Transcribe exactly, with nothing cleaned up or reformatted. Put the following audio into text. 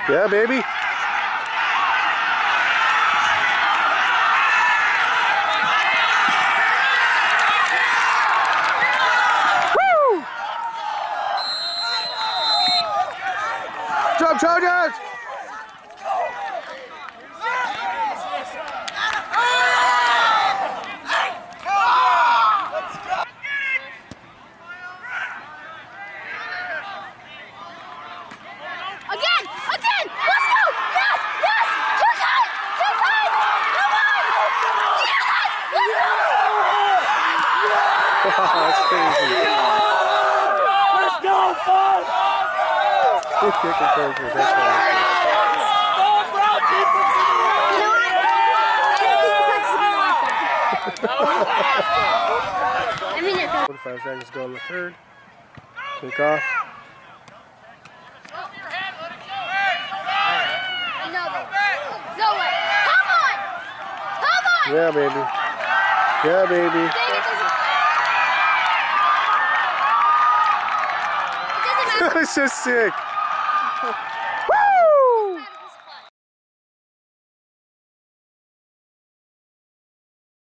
Yeah, baby. Woo! Jump, Trojans! Again! Again! Let's go! Yes! Yes! Two times! Two times! Come on! Yes! Let's go! That's crazy. Let's go, son! Good kicking coaches. That's awesome. You know what? I mean, it's forty-five seconds to go in the third. Kickoff. no way. Come on! Come on! Yeah, baby. Yeah, baby. It doesn't matter. It's just sick.